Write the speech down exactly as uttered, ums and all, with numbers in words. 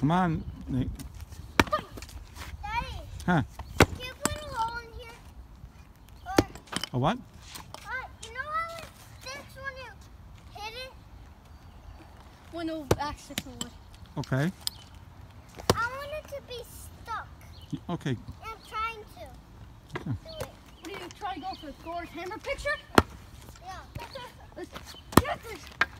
Come on, Nate. Daddy. Huh? Can you put a hole in here? Or, A what? uh, you know how it sticks when you hit it? When the axe sticks in the wood. Okay. I want it to be stuck. Okay. I'm trying to. Okay. Do it. What do you try to go for? Thor's hammer picture? Yeah. Let's get this.